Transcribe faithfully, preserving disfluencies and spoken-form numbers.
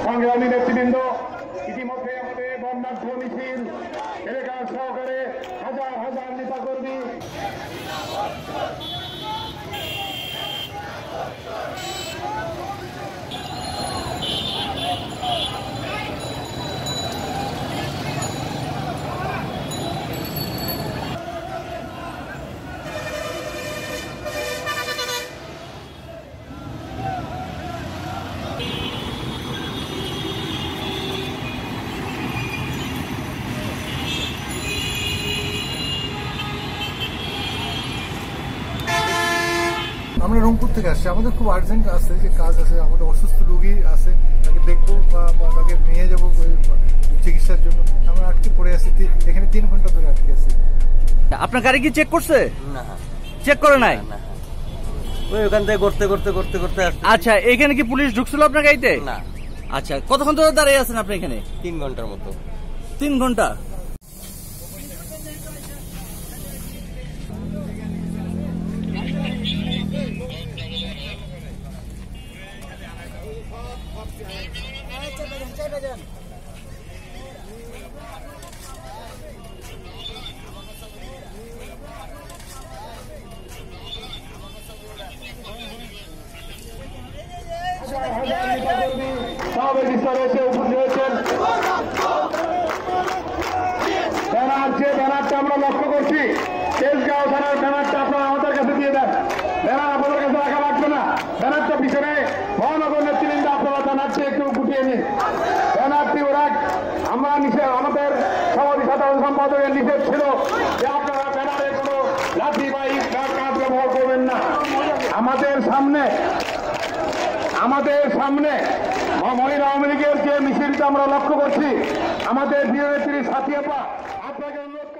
সংগ্রামী নেতৃবৃন্দ, ইতিমধ্যে আমাদের বর্ণাঢ্য মিছিল এলাকার সহকারে হাজার হাজার নেতাকর্মী আমরা রংপুর থেকে আসছি। আমাদের খুব আর্জেন্ট আছে, যে কাজ আছে, আমাদের অসুস্থ রোগী আছে, তাকে দেখবো বা তাকে নিয়ে যাবো চিকিৎসার জন্য। আমরা আটকে পড়ে আছি, এখানে তিন ঘন্টা ধরে আটকে আছি। আপনার গাড়ি কি চেক করছে? না, চেক করে নাই। ওই ওখান থেকে করতে করতে করতে করতে আচ্ছা, এখানে কি পুলিশ ঢুকছিল আপনার গাড়িতে? না। আচ্ছা, কতক্ষণ ধরে দাঁড়িয়ে আছেন আপনি এখানে? তিন ঘন্টার মতো। তিন ঘন্টা সমাবেশ স্থলে এসে উপস্থিত হয়েছেন। ব্যানার, যে ব্যানারটা আমরা লক্ষ্য করছি, তেজগাঁও থানার ব্যানারটা আপনারা আমাদের কাছে দিয়ে দেন। ব্যানার আপনাদের কাছে রাখা লাগবে না। ব্যানারটা পিছনে মহানগর নেতৃবৃন্দ আপনারা ব্যানারটি একটু গুটিয়ে নিন। ব্যানারটি ওরা আমরা নিষেধ, আমাদের সমাজী সাধারণ সম্পাদকের নিষেধ ছিল যে আপনারা ব্যানারে কোনো লাঠি বা ইট কাজ ব্যবহার করবেন না। আমাদের সামনে আমাদের সামনে মহিলা আওয়ামী লীগের যে মিছিলটা আমরা লক্ষ্য করছি, আমাদের প্রিয় নেত্রী সাথী আপা, আপনাকে অনুরোধ